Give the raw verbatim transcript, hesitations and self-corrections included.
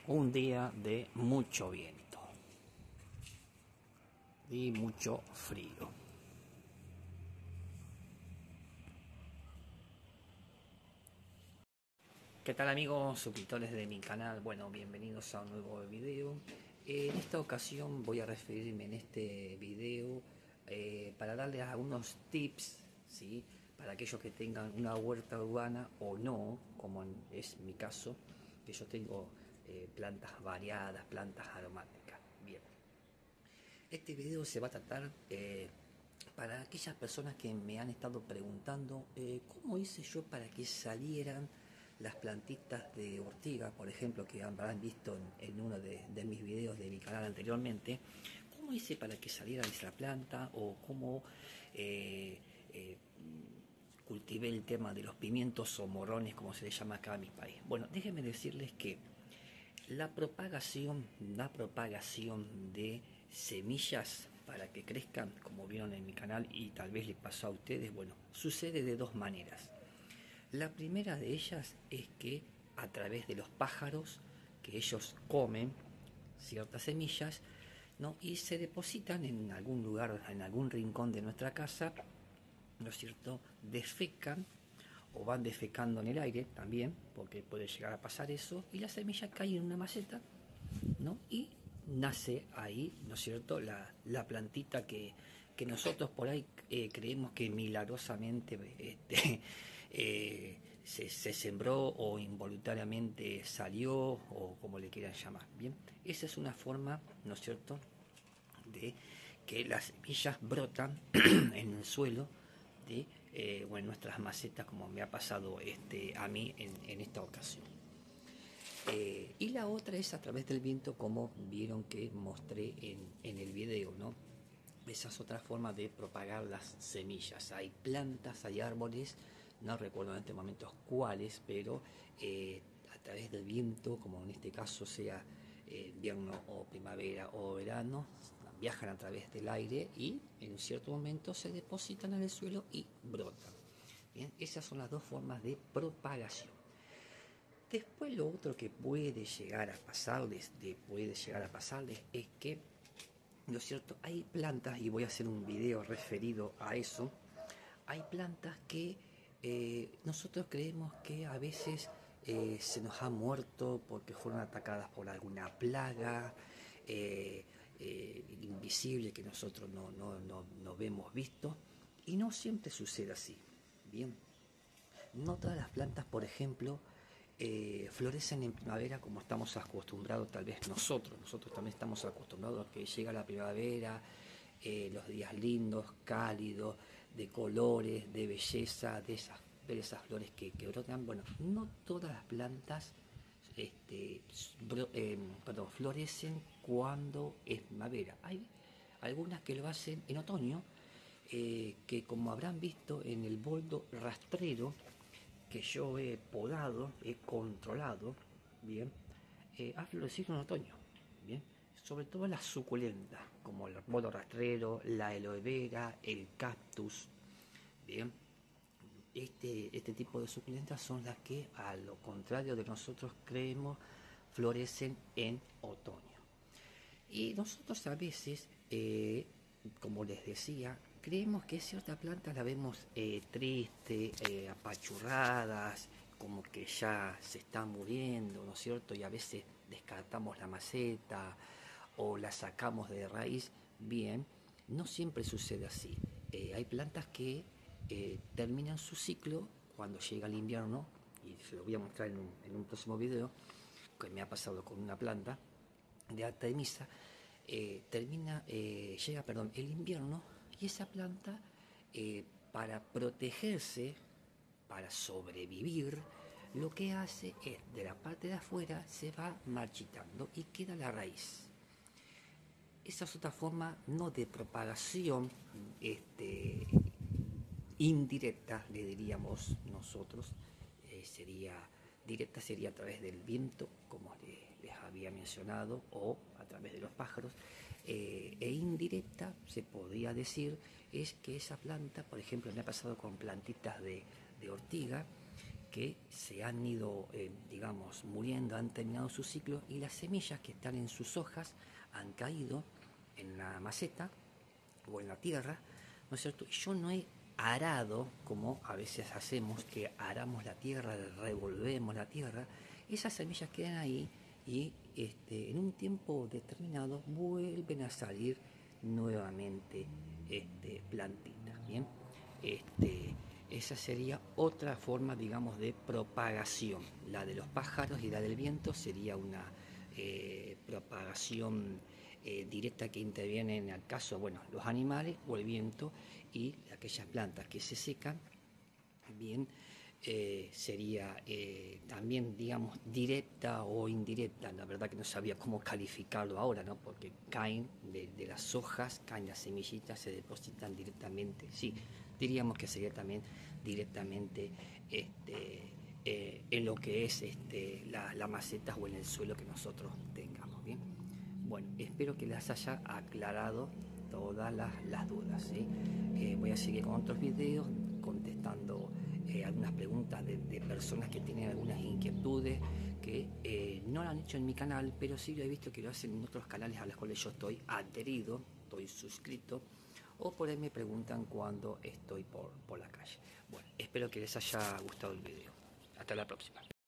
un día de mucho viento y mucho frío. ¿Qué tal, amigos suscriptores de mi canal? Bueno, bienvenidos a un nuevo video. En esta ocasión voy a referirme en este video eh, para darles algunos tips, ¿sí? Para aquellos que tengan una huerta urbana o no, como es mi caso, que yo tengo eh, plantas variadas, plantas aromáticas. Bien, este video se va a tratar eh, para aquellas personas que me han estado preguntando eh, cómo hice yo para que salieran las plantitas de ortiga, por ejemplo, que habrán visto en, en uno de, de mis videos de mi canal anteriormente. ¿Cómo hice para que saliera esa planta? O cómo eh, eh, cultivé el tema de los pimientos o morrones, como se les llama acá en mi país. Bueno, déjenme decirles que la propagación, la propagación de semillas para que crezcan, como vieron en mi canal y tal vez les pasó a ustedes, bueno, sucede de dos maneras. La primera de ellas es que a través de los pájaros, que ellos comen ciertas semillas, ¿no? Y se depositan en algún lugar, en algún rincón de nuestra casa, ¿no es cierto? Defecan o van defecando en el aire también, porque puede llegar a pasar eso, y la semilla cae en una maceta, ¿no? Y nace ahí, ¿no es cierto?, la, la plantita que, que nosotros por ahí eh, creemos que milagrosamente este, eh, se, se sembró o involuntariamente salió, o como le quieran llamar. Bien, esa es una forma, ¿no es cierto?, de que las semillas brotan en el suelo de, eh, o en nuestras macetas, como me ha pasado este, a mí en, en esta ocasión. Eh, y la otra es a través del viento, como vieron que mostré en, en el video, ¿no? Esa es otra forma de propagar las semillas. Hay plantas, hay árboles, no recuerdo en este momento cuáles, pero eh, a través del viento, como en este caso sea eh, invierno o primavera o verano, viajan a través del aire y en cierto momento se depositan en el suelo y brotan. Bien, esas son las dos formas de propagación. Después lo otro que puede llegar a pasarles, de, puede llegar a pasarles es que, ¿no es cierto?, hay plantas, y voy a hacer un video referido a eso, hay plantas que eh, nosotros creemos que a veces eh, se nos ha muerto porque fueron atacadas por alguna plaga eh, eh, invisible que nosotros no, no, no, no vemos visto, y no siempre sucede así. Bien, no todas las plantas, por ejemplo, eh, florecen en primavera como estamos acostumbrados tal vez nosotros. Nosotros también estamos acostumbrados a que llega la primavera, eh, los días lindos, cálidos, de colores, de belleza, de esas, ver esas flores que, que brotan. Bueno, no todas las plantas este, bro, eh, perdón, florecen cuando es primavera. Hay algunas que lo hacen en otoño, eh, que como habrán visto en el boldo rastrero que yo he podado, he controlado, bien, eh, ha florecido en otoño, bien, sobre todo las suculentas, como el boldo rastrero, la aloe vera, el cactus, bien. Este, este tipo de suculentas son las que, a lo contrario de nosotros creemos, florecen en otoño. Y nosotros a veces, eh, como les decía, creemos que cierta planta la vemos eh, triste, eh, apachurradas, como que ya se está muriendo, ¿no es cierto? Y a veces descartamos la maceta o la sacamos de raíz. Bien, no siempre sucede así. Eh, hay plantas que eh, terminan su ciclo cuando llega el invierno, y se lo voy a mostrar en un, en un próximo video, que me ha pasado con una planta de Artemisa. Eh, termina, eh, llega, perdón, el invierno, y esa planta, eh, para protegerse, para sobrevivir, lo que hace es, de la parte de afuera, se va marchitando y queda la raíz. Esa es otra forma, no de propagación, este, indirecta, le diríamos nosotros, eh, sería directa, sería a través del viento, como les, les había mencionado, o a través de los pájaros, eh, e indirecta, se podría decir, es que esa planta, por ejemplo, me ha pasado con plantitas de, de ortiga, que se han ido, eh, digamos, muriendo, han terminado su ciclo, y las semillas que están en sus hojas han caído en la maceta o en la tierra, ¿no es cierto? Yo no he arado, como a veces hacemos, que aramos la tierra, revolvemos la tierra. Esas semillas quedan ahí y este, en un tiempo determinado vuelven a salir nuevamente este, plantitas, ¿bien? Este, esa sería otra forma, digamos, de propagación. La de los pájaros y la del viento sería una eh, propagación eh, directa que interviene en el caso, bueno, los animales o el viento, y aquellas plantas que se secan, bien, eh, sería eh, también, digamos, directa o indirecta. La verdad que no sabía cómo calificarlo ahora, ¿no? Porque caen de, de las hojas, caen las semillitas, se depositan directamente. Sí, diríamos que sería también directamente este, eh, en lo que es este, la, la maceta o en el suelo que nosotros tengamos, ¿bien? Bueno, espero que les haya aclarado todas las, las dudas, ¿sí? Eh, voy a seguir con otros videos contestando eh, algunas preguntas de, de personas que tienen algunas inquietudes que eh, no lo han hecho en mi canal, pero sí lo he visto que lo hacen en otros canales a los cuales yo estoy adherido, estoy suscrito, o por ahí me preguntan cuando estoy por, por la calle. Bueno, espero que les haya gustado el video. Hasta la próxima.